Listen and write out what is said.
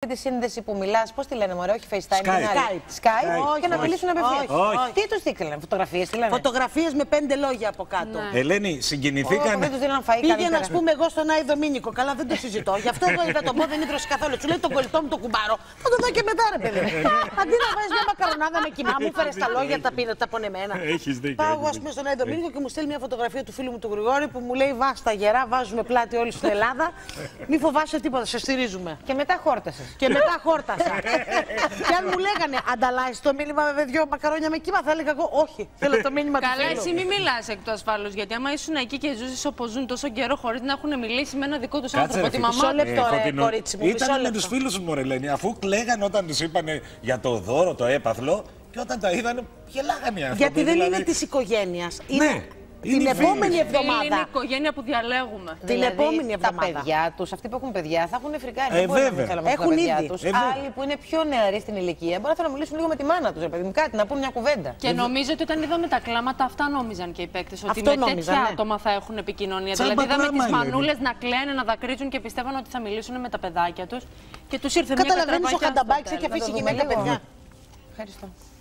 τη σύνδεση που μιλάς, πώς τη λένε, μωρέ, όχι FaceTime, Skype. Και να μιλήσουν απευθείας. Τι τους στείλανε, φωτογραφίες, τι λένε. Φωτογραφίες με 5 λόγια από κάτω. Ελένη, συγκινηθήκαν. Δεν τους δίναν φαΐ. Πήγαινα, ας πούμε, εγώ στον Άι Δομήνικο. Καλά, δεν το συζητώ. Γι' αυτό εγώ θα το πω, δεν ίδρωσε καθόλου. Σου λέει τον κολλητό μου το κουμπάρο. Θα το δω και μετά, ρε παιδί. Αντί να βάζει μια μακαρονάδα με κοιμά, μου φέρε τα λόγια τα πονεμένα. Έχεις δίκιο. Πάω, ας πούμε, στον Άι Δομήνικο και μου στέλνει μια φωτογραφία του φίλου μου του Γρηγόρη που μου λέει: βάστα γερά, βάζουμε πλάτη όλοι στην Ελλάδα. Μη φοβάσαι τίποτα, σε στηρίζουμε. Και μετά χόρτασες. Και μετά χόρτασα. Και αν μου λέγανε ανταλλάσσει το μήνυμα με δυο μακαρόνια με κύμα, θα έλεγα εγώ όχι. Θέλω το μήνυμα του φίλου. Καλά, εσύ μη μιλάς εκ του ασφάλους. Γιατί άμα ήσουν εκεί και ζούσες όπως ζουν τόσο καιρό χωρίς να έχουν μιλήσει με ένα δικό τους άνθρωπο, τη μαμά. Μισό λεπτό, ρε κορίτσι μου. Ήταν με τους φίλους μου, Ελένη, αφού κλαίγαν όταν τους είπανε για το δώρο, το έπαθλο, και όταν τα είδανε, γελάγανε οι άνθρωποι. Γιατί δεν είναι της οικογένειας. Ναι. Την επόμενη εβδομάδα. Είναι η οικογένεια που διαλέγουμε. Την επόμενη εβδομάδα. Τα παιδιά τους, αυτοί που έχουν παιδιά, θα έχουν φρικάρει. Βέβαια. Έχουν ήδη. Άλλοι που είναι πιο νεαροί στην ηλικία μπορεί να μιλήσουν λίγο με τη μάνα τους, παιδί μου, κάτι, να πούν μια κουβέντα. Και νομίζω ότι όταν είδαμε τα κλάματα, αυτά νόμιζαν και οι παίκτες. Ότι Αυτό με νόμιζαν, τέτοια ναι. άτομα θα έχουν επικοινωνία. Σαν Δηλαδή, είδαμε μπακλάμα, τις Ελένη. μανούλες να κλαίνε, να δακρύζουν και πιστεύαν ότι θα μιλήσουν με τα παιδάκια τους. Και τους ήρθε μια Καταλαβαίνεις, ο κατραπάκια Χανταμπάκη στο έχει τέλος. αφήσει γυναίκα παιδιά. Ευχαριστώ.